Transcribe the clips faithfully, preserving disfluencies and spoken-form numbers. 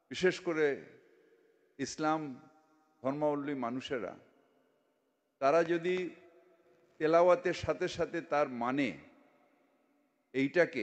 বিশেষ করে ইসলাম ধর্মাবলম্বী মানুষেরা তারা যদি তেলাওয়াতের সাথে সাথে তার মানে এইটাকে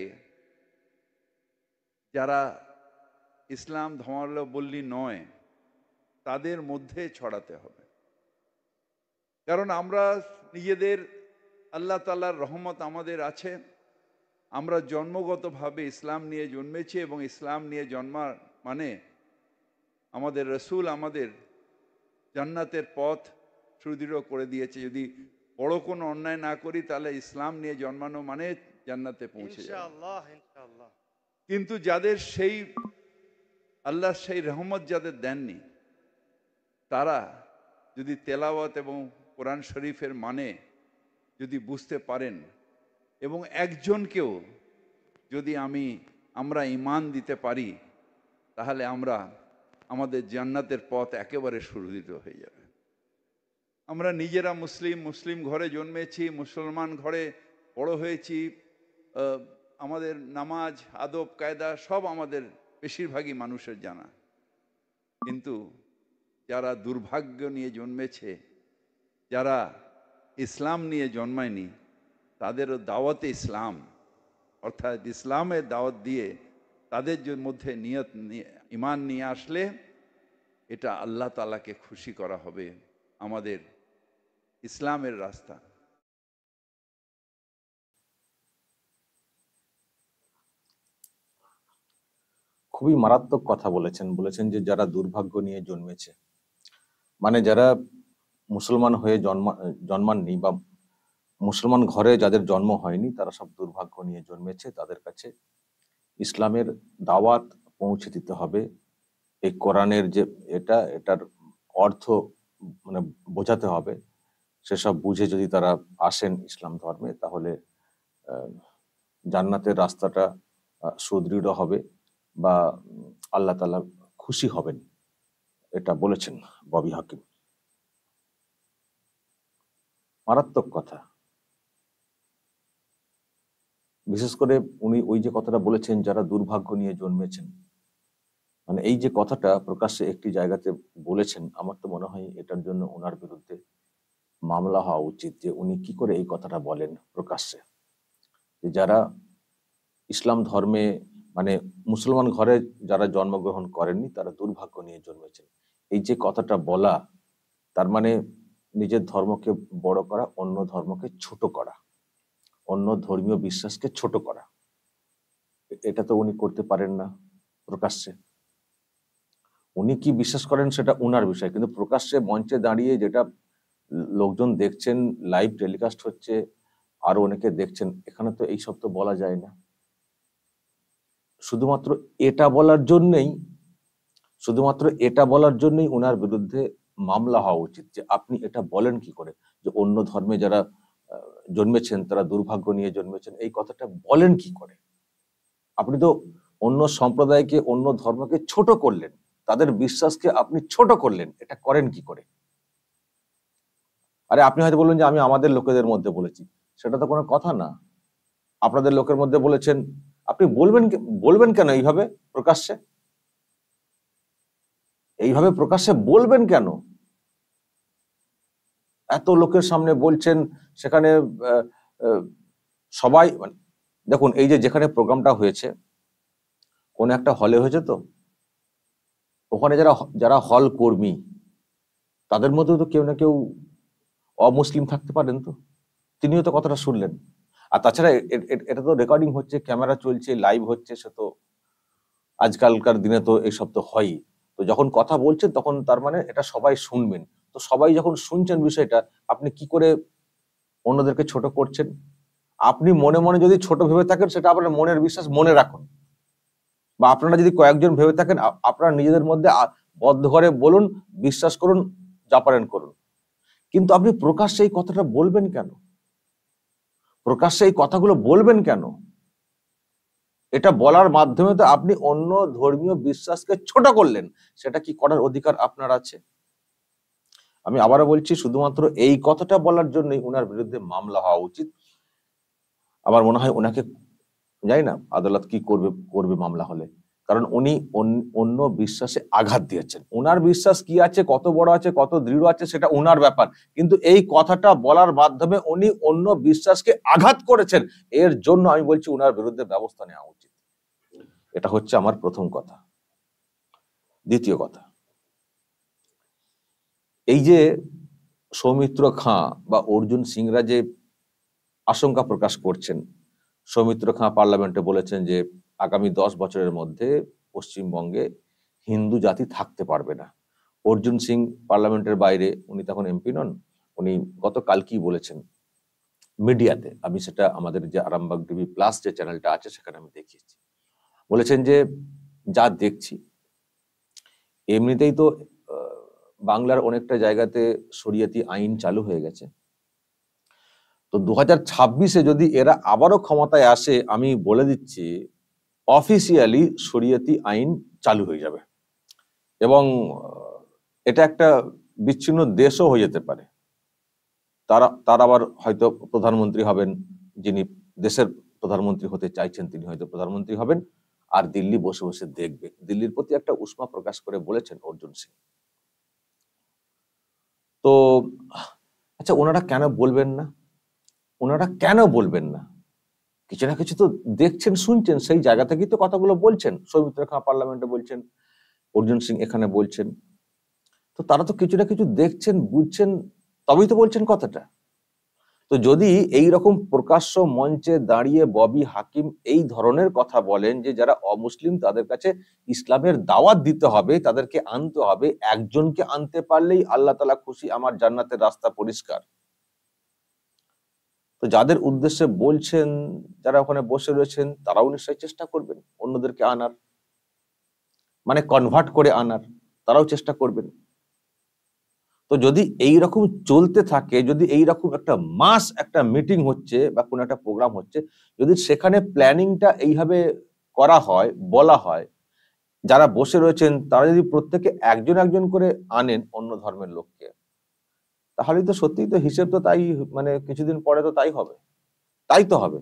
যারা ইসলাম ধর্মাবলম্বী নয় তাদের মধ্যে ছড়াতে হবে। কারণ আমরা নিজেদের আল্লাহ তাআলার রহমত আমাদের আছে, আমরা জন্মগতভাবে ইসলাম নিয়ে জন্মেছি এবং ইসলাম নিয়ে জন্মার মানে আমাদের রসুল আমাদের জান্নাতের পথ সুদৃঢ় করে দিয়েছে। যদি বড় কোনো অন্যায় না করি তাহলে ইসলাম নিয়ে জন্মানো মানে জান্নাতে পৌঁছে যাবে ইনশাআল্লাহ ইনশাআল্লাহ। কিন্তু যাদের সেই আল্লাহ সেই রহমত যাদের দেননি, তারা যদি তেলাওয়াত এবং কোরআন শরীফের মানে যদি বুঝতে পারেন এবং একজনকেও যদি আমি আমরা ঈমান দিতে পারি, তাহলে আমরা আমাদের জান্নাতের পথ একেবারে সুদৃঢ় হয়ে যাবে। আমরা নিজেরা মুসলিম মুসলিম ঘরে জন্মেছি, মুসলমান ঘরে বড় হয়েছি, আমাদের নামাজ আদব কায়দা সব আমাদের বেশিরভাগই মানুষের জানা। কিন্তু যারা দুর্ভাগ্য নিয়ে জন্মেছে, যারা ইসলাম নিয়ে জন্মায়নি, তাদেরও দাওয়াতে ইসলাম অর্থাৎ ইসলামের দাওয়াত দিয়ে তাদের মধ্যে নিয়ত ঈমান নিয়ে আসলে এটা আল্লাহ তাআলাকে খুশি করা হবে আমাদের ইসলামের রাস্তা। খুবই মারাত্মক কথা বলেছেন বলেছেন যে যারা দুর্ভাগ্য নিয়ে জন্মেছে, মানে যারা মুসলমান হয়ে জন্মা জন্মাননি বা মুসলমান ঘরে যাদের জন্ম হয়নি, তারা সব দুর্ভাগ্য নিয়ে জন্মেছে। তাদের কাছে ইসলামের দাওয়াত পৌঁছে দিতে হবে। এই কোরআনের যে এটা এটার অর্থ মানে বোঝাতে হবে। সেসব বুঝে যদি তারা আসেন ইসলাম ধর্মে, তাহলে জান্নাতের রাস্তাটা সুদৃঢ় হবে বা আল্লাহ তাআলা খুশি হবেন, এটা বলেছেন ববি হাকিম। মারাত্মক কথা। বিশেষ করে উনি ওই যে কথাটা বলেছেন যারা দুর্ভাগ্য নিয়ে জন্মেছেন, মানে এই যে কথাটা প্রকাশ্যে একটি জায়গাতে বলেছেন, আমার তো মনে হয় এটার জন্য ওনার বিরুদ্ধে মামলা হওয়া উচিত। যে উনি কি করে এই কথাটা বলেন প্রকাশ্যে, যে যারা ইসলাম ধর্মে মানে মুসলমান ঘরে যারা জন্মগ্রহণ করেননি তারা দুর্ভাগ্য নিয়ে জন্মেছেন। এই যে কথাটা বলা, তার মানে নিজের ধর্মকে বড় করা, অন্য ধর্মকে ছোট করা, অন্য ধর্মীয় বিশ্বাসকে ছোট করা। এটা তো উনি করতে পারেন না প্রকাশ্যে। উনি কি বিশ্বাস করেন সেটা উনার বিষয়, কিন্তু প্রকাশ্যে মঞ্চে দাঁড়িয়ে যেটা লোকজন দেখছেন, লাইভ টেলিকাস্ট হচ্ছে, আরো অনেকে দেখছেন, এখানে তো এইসব তো বলা যায় না। শুধুমাত্র এটা বলার জন্যই শুধুমাত্র এটা বলার জন্যই উনার বিরুদ্ধে মামলা হওয়া উচিত, যে আপনি এটা বলেন কি করে যে অন্য ধর্মে যারা জন্মেছেন তারা দুর্ভাগ্য নিয়ে জন্মেছেন, এই কথাটা বলেন কি করে? আপনি তো অন্য সম্প্রদায়কে, অন্য ধর্মকে ছোট করলেন, তাদের বিশ্বাসকে আপনি ছোট করলেন, এটা করেন কি করে? আরে আপনি হয়তো বললেন যে আমি আমাদের লোকেদের মধ্যে বলেছি, সেটা তো কোনো কথা না। আপনাদের লোকের মধ্যে বলেছেন, আপনি বলবেন বলবেন কেন এইভাবে প্রকাশ্যে? এইভাবে প্রকাশ্যে বলবেন কেন? এত লোকের সামনে বলছেন, সেখানে সবাই দেখুন, এই যে যেখানে প্রোগ্রামটা হয়েছে কোন একটা হলে হয়েছে, তো ওখানে যারা যারা হল কর্মী তাদের মধ্যে তো কেউ না কেউ অমুসলিম থাকতে পারেন, তো তিনিও তো কথাটা শুনলেন। আর তাছাড়া এটা তো রেকর্ডিং হচ্ছে, ক্যামেরা চলছে, লাইভ হচ্ছে, সে তো আজকালকার দিনে তো এইসব তো হয়ই। তো যখন কথা বলছেন তখন তার মানে এটা সবাই শুনবেন। তো সবাই যখন শুনছেন বিষয়টা, আপনি কি করে অন্যদেরকে ছোট করছেন? আপনি মনে মনে যদি ছোট ভেবে থাকেন, সেটা আপনার মনের বিশ্বাস, মনে রাখুন। বা আপনারা যদি কয়েকজন ভেবে থাকেন, আপনারা নিজেদের মধ্যে বদ্ধ ঘরে বলুন, বিশ্বাস করুন, যা পারেন করুন। কিন্তু আপনি প্রকাশ্যে এই কথাটা বলবেন কেন? প্রকাশ্যে এই কথাগুলো বলবেন কেন? এটা বলার মাধ্যমে তো আপনি অন্য ধর্মীয় বিশ্বাসকে ছোট করলেন। সেটা কি করার অধিকার আপনার আছে? আমি আবারও বলছি, শুধুমাত্র এই কথাটা বলার জন্যই উনার বিরুদ্ধে মামলা হওয়া উচিত। আমার মনে হয় ওনাকে, জানি না আদালত কি করবে করবে মামলা হলে, কারণ উনি অন্য বিশ্বাসে আঘাত দিয়েছেন। ওনার বিশ্বাস কি আছে, কত বড় আছে, কত দৃঢ় আছে, সেটা ওনার ব্যাপার, কিন্তু এই কথাটা বলার মাধ্যমে উনি অন্য বিশ্বাসকে আঘাত করেছেন। এর জন্য আমি বলছি ওনার বিরুদ্ধে ব্যবস্থা নেওয়া উচিত। এটা হচ্ছে আমার প্রথম কথা। দ্বিতীয় কথা, এই যে সৌমিত্র খাঁ বা অর্জুন সিংরা যে আশঙ্কা প্রকাশ করছেন, সৌমিত্র খাঁ পার্লামেন্টে বলেছেন যে আগামী দশ বছরের মধ্যে পশ্চিমবঙ্গে হিন্দু জাতি থাকতে পারবে না। অর্জুন সিং পার্লামেন্টের বাইরে, উনি তখন এমপি নন, উনি গতকাল কি বলেছেন মিডিয়াতে, আমি সেটা আমাদের যে আরামবাগ টিভি প্লাস যে চ্যানেলটা আছে সেখানে আমি দেখিয়েছি। বলেছেন যে যা দেখছি, এমনিতেই তো বাংলার অনেকটা জায়গাতে শরিয়তি আইন চালু হয়ে গেছে, তো দু হাজার ছাব্বিশে যদি এরা আবারও ক্ষমতায় আসে, আমি বলে দিচ্ছি অফিসিয়ালি শরিয়তি আইন চালু হয়ে যাবে এবং এটা একটা বিচ্ছিন্ন দেশও হয়ে যেতে পারে। তারা তার আবার হয়তো প্রধানমন্ত্রী হবেন, যিনি দেশের প্রধানমন্ত্রী হতে চাইছেন তিনি হয়তো প্রধানমন্ত্রী হবেন, আর দিল্লি বসে বসে দেখবে। দিল্লির প্রতি একটা উষ্মা প্রকাশ করে বলেছেন অর্জুন সিং। তো আচ্ছা, ওনারা কেন বলবেন না? ওনারা কেন বলবেন না? কিছু না কিছু তো দেখছেন, শুনছেন, সেই জায়গা থেকেই তো কথাগুলো বলছেন। সৌমিত্র খাঁ পার্লামেন্টে বলছেন, অর্জুন সিং এখানে বলছেন, তো তারা তো কিছু না কিছু দেখছেন, বুঝছেন, তবেই তো বলছেন কথাটা। তো যদি এই রকম প্রকাশ্য মঞ্চে দাঁড়িয়ে ববি হাকিম এই ধরনের কথা বলেন যে যারা অমুসলিম তাদের কাছে ইসলামের দাওয়াত দিতে হবে, তাদেরকে আনতে হবে, একজনকে আনতে পারলেই আল্লাহ তাআলা খুশি, আমার জান্নাতের রাস্তা পরিষ্কার, তো যাদের উদ্দেশ্যে বলছেন, যারা ওখানে বসে রয়েছেন, তারাও নিশ্চয়ই চেষ্টা করবেন অন্যদেরকে আনার, মানে কনভার্ট করে আনার, তারাও চেষ্টা করবেন। তো যদি এই রকম চলতে থাকে, যদি এই রকম একটা মাস একটা মিটিং হচ্ছে বা কোনো একটা প্রোগ্রাম হচ্ছে, যদি সেখানে প্ল্যানিংটা এইভাবে করা হয়, বলা হয়, যারা বসে রয়েছেন তারা যদি প্রত্যেকে একজন একজন করে আনেন অন্য ধর্মের লোককে, তাহলেই তো সত্যিই তো হিসেব তো তাই, মানে কিছুদিন পরে তো তাই হবে, তাই তো হবে।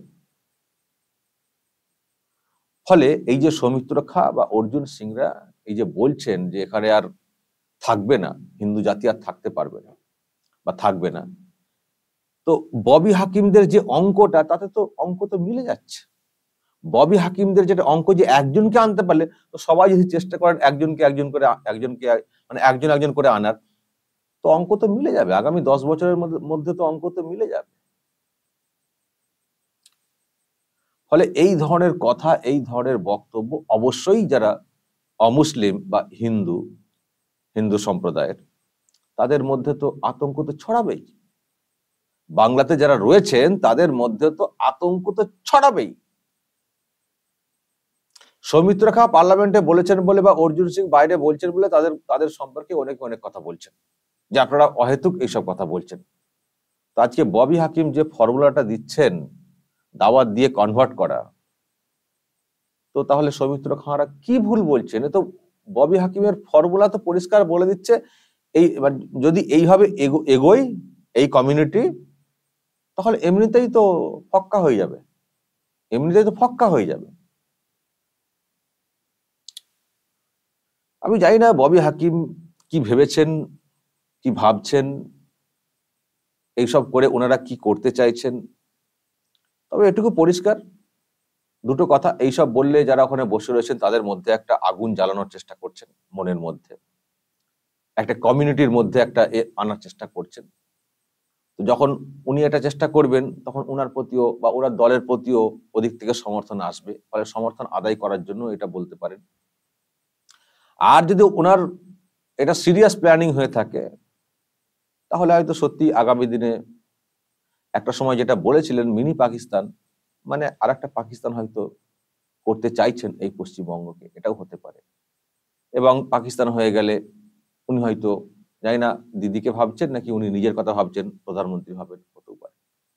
ফলে এই যে সৌমিত্র খাঁ বা অর্জুন সিংরা এই যে বলছেন যে এখানে আর থাকবে না, হিন্দু জাতি আর থাকতে পারবে না বা থাকবে না, তো ববি হাকিমদের যে অঙ্কটা, তাতে তো অঙ্ক তো মিলে যাচ্ছে। ববি হাকিমদের যেটা অঙ্ক, যে একজনকে আনতে পারলে, তো সবাই যদি চেষ্টা করেন একজনকে একজন করে একজনকে মানে একজন একজন করে আনার, তো অঙ্ক তো মিলে যাবে। আগামী দশ বছরের মধ্যে তো অঙ্ক তো মিলে যাবে। ফলে এই ধরনের কথা, এই ধরনের বক্তব্য অবশ্যই যারা অমুসলিম বা হিন্দু হিন্দু সম্প্রদায়ের, তাদের মধ্যে তো আতঙ্ক তো ছড়াবেই। বাংলাতে যারা রয়েছেন তাদের মধ্যে তো আতঙ্ক তো ছড়াবেই। সৌমিত্র খাঁ পার্লামেন্টে বলেছেন বলে বা অর্জুন সিং বাইরে বলছেন বলে তাদের তাদের সম্পর্কে অনেক অনেক কথা বলছেন যে আপনারা অহেতুক এইসব কথা বলছেন। তো আজকে ববি হাকিম যে ফর্মুলাটা দিচ্ছেন, দাওয়াত দিয়ে কনভার্ট করা, তো তাহলে সৌমিত্র খাঁরা কি ভুল বলছেন? এ তো ববি হাকিমের ফর্মুলা তো পরিষ্কার বলে দিচ্ছে, এই যদি এইভাবে এগোই এই কমিউনিটি, তাহলে এমনিতেই তো ফক্কা হয়ে যাবে, এমনিতেই তো ফক্কা হয়ে যাবে। আমি জানি না ববি হাকিম কি ভেবেছেন, কি ভাবছেন, এইসব করে ওনারা কি করতে চাইছেন। তবে এটুকু পরিষ্কার দুটো কথা, এইসব বললে যারা ওখানে বসে রয়েছেন তাদের মধ্যে একটা আগুন জ্বালানোর চেষ্টা করছেন, মনের মধ্যে একটা কমিউনিটির মধ্যে একটা আনার চেষ্টা করছেন। তো যখন উনি এটা চেষ্টা করবেন, তখন ওনার প্রতিও বা ওনার দলের প্রতিও ওদিক থেকে সমর্থন আসবে, ফলে সমর্থন আদায় করার জন্য এটা বলতে পারেন। আর যদি ওনার এটা সিরিয়াস প্ল্যানিং হয়ে থাকে, তাহলে হয়তো সত্যি আগামী দিনে একটা সময় যেটা বলেছিলেন মিনি পাকিস্তান, মানে আর একটা পাকিস্তান হয়তো করতে চাইছেন এই পশ্চিমবঙ্গকে, এটাও হতে পারে। এবং পাকিস্তান হয়ে গেলে উনি হয়তো, জানি না দিদিকে ভাবছেন নাকি উনি নিজের কথা ভাবছেন, প্রধানমন্ত্রী হবেন, হতেও পারে।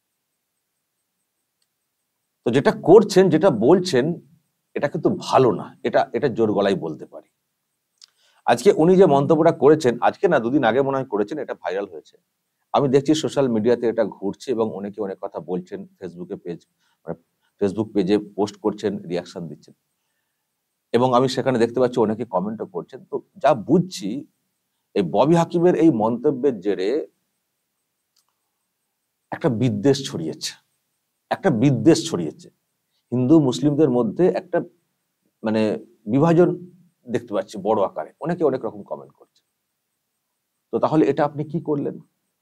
তো যেটা করছেন, যেটা বলছেন, এটা কিন্তু ভালো না, এটা এটা জোর গলায় বলতে পারি। আজকে উনি যে মন্তব্যটা করেছেন, আজকে না দুদিন আগে মনে হয় করেছেন, এটা ভাইরাল হয়েছে, আমি দেখছি সোশ্যাল মিডিয়াতে এটা ঘুরছে এবং অনেকে অনেক কথা বলছেন, ফেসবুকে পেজ মানে ফেসবুক পেজে পোস্ট করছেন, রিয়াকশন দিচ্ছেন। এবং আমি সেখানে দেখতে পাচ্ছি অনেকে কমেন্টও করছেন। তো যা বুঝছি এই ববি হাকিমের এই মন্তব্যের জেরে একটা বিদ্বেষ ছড়িয়েছে, একটা বিদ্বেষ ছড়িয়েছে হিন্দু মুসলিমদের মধ্যে একটা মানে বিভাজন দেখতে পাচ্ছি বড় আকারে, অনেকে অনেক রকম কমেন্ট করছে। তো তাহলে এটা আপনি কি করলেন?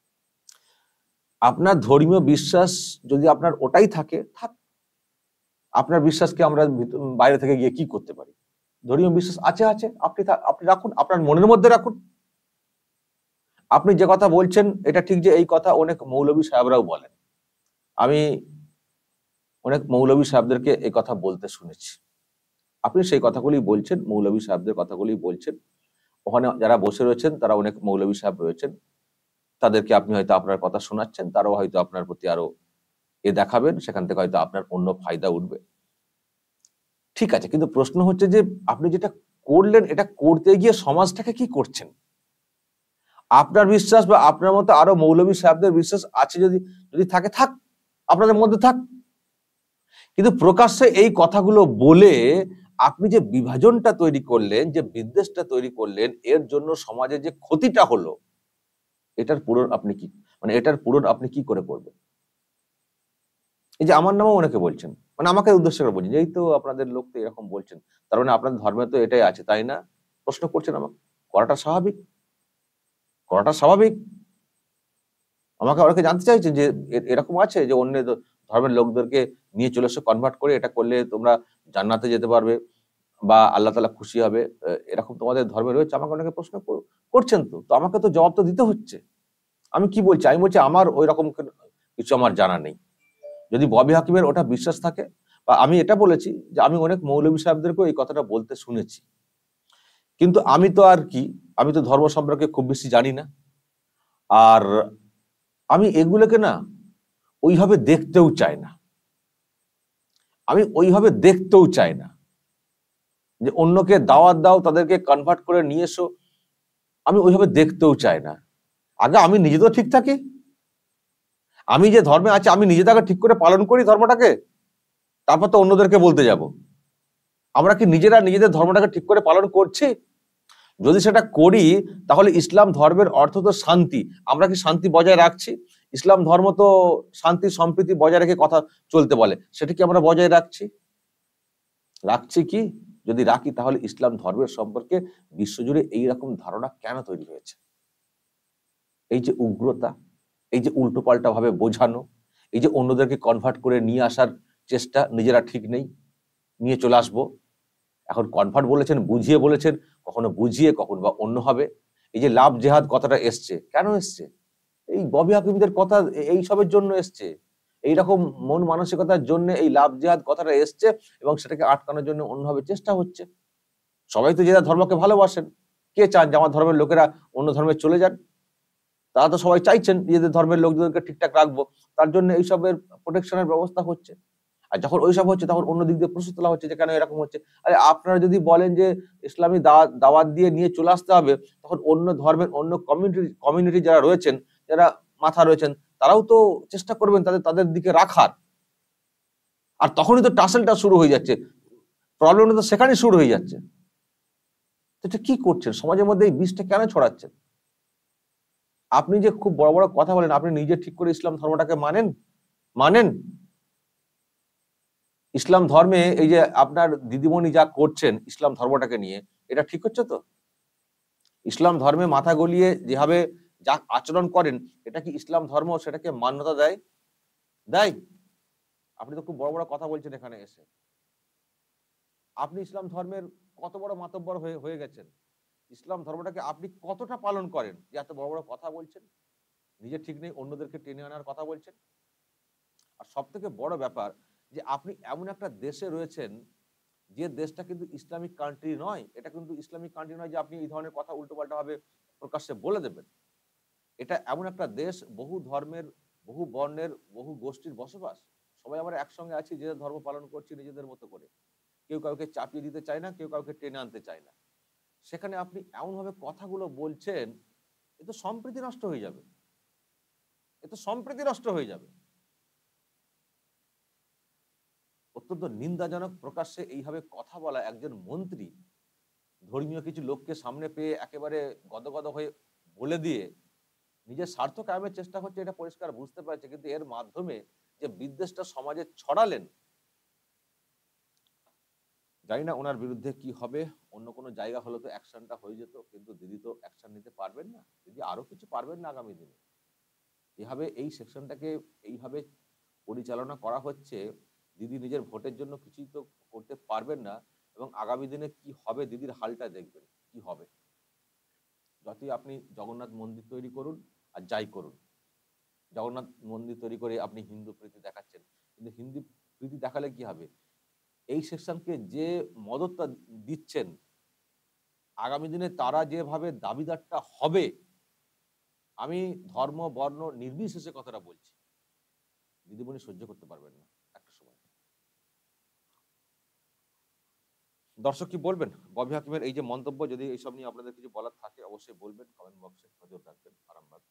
আপনার ধর্মীয় বিশ্বাস যদি আপনার ওটাই থাকে, থাক। আপনার বিশ্বাসকে আমরা বাইরে থেকে গিয়ে কি করতে পারি? ধর্মীয় বিশ্বাস আছে আছে, আপনি আপনি রাখুন, আপনার মনের মধ্যে রাখুন। আপনি যে কথা বলছেন এটা ঠিক যে এই কথা অনেক মৌলবী সাহেবরাও বলেন। আমি অনেক মৌলবী সাহেবদেরকে এই কথা বলতে শুনেছি। আপনি সেই কথাগুলি বলছেন, মৌলবী সাহেবদের কথাগুলি বলছেন। ওখানে যারা বসে রয়েছেন তারা অনেক মৌলবী সাহেব রয়েছেন, তাদেরকে আপনি হয়তো আপনার কথা শোনাচ্ছেন, তারাও হয়তো আপনার প্রতি আরো এ দেখাবেন, সেখান থেকে হয়তো আপনার অন্য ফায়দা উঠবে। ঠিক আছে, কিন্তু প্রশ্ন হচ্ছে যে আপনি যেটা করলেন এটা করতে গিয়ে সমাজটাকে কি করছেন? আপনার বিশ্বাস বা আপনার মতো আরো মৌলবী সাহেবদের বিশ্বাস আছে, যদি যদি থাকে থাক, আপনাদের মধ্যে থাক। কিন্তু প্রকাশ্যে এই কথাগুলো বলে আপনি যে বিভাজনটা তৈরি করলেন, যে বিদ্বেষটা তৈরি করলেন, এর জন্য সমাজে যে ক্ষতিটা হলো, এটার পূরণ আপনি কি মানে এটার পূরণ আপনি কি করে করবেন? এই যে আমার নামও অনেকে বলছেন, মানে আমাকে উদ্দেশ্য করে বলছেন, এই তো আপনাদের লোক তো এরকম বলছেন, তার মানে আপনাদের ধর্মে তো এটাই আছে, তাই না? প্রশ্ন করছেন আমাকে। করাটা স্বাভাবিক, করাটা স্বাভাবিক। আমাকে অনেকে জানতে চাইছে যে এ- এরকম আছে যে অন্য দ- ধর্মের লোকদেরকে নিয়ে চলে এসে কনভার্ট করে এটা করলে তোমরা জান্নাতে যেতে পারবে বা আল্লাহ তাআলা খুশি হবে, আহ, এরকম তোমাদের ধর্মে রয়েছে? আমাকে অনেকে প্রশ্ন কর- করছেন। তো তো আমাকে তো জবাব তো দিতে হচ্ছে। আমি কি বলছি? আমি বলছি আমার ওই রকম কিছু আমার জানা নেই। যদি ববি হাকিমের ওটা বিশ্বাস থাকে, বা আমি এটা বলেছি যে আমি অনেক মৌলভী সাহেবদেরকেও এই কথাটা বলতে শুনেছি, কিন্তু আমি তো আর কি, আমি তো ধর্ম সম্পর্কে খুব বেশি জানি না। আর আমি এগুলোকে না ওইভাবে দেখতেও চাই না, আমি ওইভাবে দেখতেও চাই না যে অন্যকে দাওয়াত দাও, তাদেরকে কনভার্ট করে নিয়ে এসো, আমি ওইভাবে দেখতেও চাই না। আগে আমি নিজে তো ঠিক থাকি, আমি যে ধর্মে আছি আমি নিজে তাকে ঠিক করে পালন করি ধর্মটাকে, তারপর তো অন্যদেরকে বলতে যাব। আমরা কি নিজেরা নিজেদের ধর্মটাকে ঠিক করে পালন করছি? যদি সেটা করি তাহলে ইসলাম ধর্মের অর্থ তো শান্তি, আমরা কি শান্তি বজায় রাখছি? ইসলাম ধর্ম তো শান্তি সম্প্রীতি বজায় রেখে কথা চলতে বলে, সেটা কি আমরা বজায় রাখছি? রাখছি কি? যদি রাখি তাহলে ইসলাম ধর্মের সম্পর্কে বিশ্বজুড়ে এইরকম ধারণা কেন তৈরি হয়েছে? এই যে উগ্রতা, এই যে উল্টোপাল্টা ভাবে বোঝানো, এই যে অন্যদেরকে কনভার্ট করে নিয়ে আসার চেষ্টা, নিজেরা ঠিক নেই, নিয়ে চলে আসবো। এখন কনভার্ট বলেছেন, বুঝিয়ে বলেছেন, কখনো বুঝিয়ে কখনো বা অন্য হবে। এই যে লাভ জেহাদ কথাটা এসছে, কেন এসছে? এই ববি হাকিমদের কথা, এ- এই সবের জন্য এসছে। এইরকম মন মানসিকতার জন্য এই লাভ জেহাদ কথাটা এসছে, এবং সেটাকে আটকানোর জন্য অন্যভাবে চেষ্টা হচ্ছে। সবাই তো যে যার ধর্মকে ভালোবাসেন, কে চান যে আমার ধর্মের লোকেরা অন্য ধর্মে চলে যান? তারা তো সবাই চাইছেন নিজেদের ধর্মের লোকজনকে ঠিকঠাক রাখবো, তার জন্য এইসবের প্রোটেকশনের ব্যবস্থা হচ্ছে। আর যখন ওইসব হচ্ছে তখন অন্য দিক দিয়ে প্রশ্ন তোলা হচ্ছে যে কেন এরকম হচ্ছে। আরে আপনারা যদি বলেন যে ইসলামী দাওয়াত দাওয়াত দিয়ে নিয়ে চলে আসতে হবে, তখন অন্য ধর্মের অন্য কমিউনিটি কমিউনিটি যারা রয়েছেন, যারা মাথা রয়েছেন, তারাও তো চেষ্টা করবেন তাদের তাদের দিকে রাখার। আর তখনই তো টাসেলটা শুরু হয়ে যাচ্ছে, প্রবলেমটা তো সেখানেই শুরু হয়ে যাচ্ছে। তো এটা কি করছেন? সমাজের মধ্যে এই বিষটা কেন ছড়াচ্ছেন? আপনি যে খুব বড় বড় কথা বলেন, আপনি নিজে ঠিক করে ইসলাম ধর্মটাকে মানেন? মানেন? ইসলাম ধর্মে এই যে আপনার দিদিমণি যা করছেন ইসলাম ধর্মটাকে নিয়ে, এটা ঠিক হচ্ছে তো? ইসলাম ধর্মে মাথা গলিয়ে যেভাবে যা আচরণ করেন, এটা কি ইসলাম ধর্ম সেটাকে মান্যতা দেয়? দেয়? আপনি তো খুব বড় বড় কথা বলছেন এখানে এসে। আপনি ইসলাম ধর্মের কত বড় মাতব্বর হয়ে হয়ে গেছেন? ইসলাম ধর্মটাকে আপনি কতটা পালন করেন যে এত বড় বড় কথা বলছেন? নিজে ঠিক নেই, অন্যদেরকে টেনে আনার কথা বলছেন। আর সব থেকে বড় ব্যাপার যে আপনি এমন একটা দেশে রয়েছেন, যে দেশটা কিন্তু ইসলামিক কান্ট্রি নয়। এটা কিন্তু ইসলামিক কান্ট্রি নয় যে আপনি এই ধরনের কথা উল্টোপাল্টা ভাবে প্রকাশ্যে বলে দেবেন। এটা এমন একটা দেশ, বহু ধর্মের, বহু বর্ণের, বহু গোষ্ঠীর বসবাস। সবাই আমরা একসঙ্গে আছি, যে ধর্ম পালন করছি নিজেদের মতো করে। কেউ কাউকে চাপিয়ে দিতে চায় না, কেউ কাউকে টেনে আনতে চায় না। সেখানে আপনি এমন ভাবে কথাগুলো বলছেন, এ তো সম্প্রীতি নষ্ট হয়ে যাবে। এ তো সম্প্রীতি নষ্ট হয়ে যাবে। অত্যন্ত নিন্দাজনক প্রকাশ্যে এইভাবে কথা বলা একজন মন্ত্রী ধর্মীয় কিছু লোককে সামনে পেয়ে একেবারে গদগদ হয়ে বলে দিয়ে নিজের স্বার্থ কায়েমের চেষ্টা করছে, এটা পরিষ্কার বুঝতে পারছে, কিন্তু এর মাধ্যমে যে বিদ্বেষটা সমাজে ছড়ালেন, জানি না ওনার বিরুদ্ধে কি হবে। অন্য কোনো জায়গা হলে তো অ্যাকশনটা হয়ে যেত, কিন্তু দিদি তো অ্যাকশন নিতে পারবেন না, দিদি আরো কিছু পারবেন না আগামী দিনে। এভাবে এই সেকশনটাকে এইভাবে পরিচালনা করা হচ্ছে, দিদি নিজের ভোটের জন্য কিছুই তো করতে পারবেন না, এবং আগামী দিনে কি হবে দিদির হালটা দেখবেন কি হবে। যতই আপনি জগন্নাথ মন্দির তৈরি করুন আর যাই করুন, জগন্নাথ মন্দির তৈরি করে আপনি হিন্দু প্রীতি দেখাচ্ছেন, কিন্তু হিন্দু প্রীতি দেখালে কি হবে, এই সেকশনকে যে মদতটা দিচ্ছেন আগামী দিনে তারা যেভাবে দাবিদারটা হবে, আমি ধর্ম বর্ণ নির্বিশেষে কথাটা বলছি, দিদিমণি সহ্য করতে পারবেন না একটা সময়। দর্শক কি বলবেন ববি হাকিমের এই যে মন্তব্য, যদি এইসব নিয়ে আপনাদের কিছু বলার থাকে অবশ্যই বলবেন, কমেন্ট বক্সে নজর রাখবেন। আরামবাগ।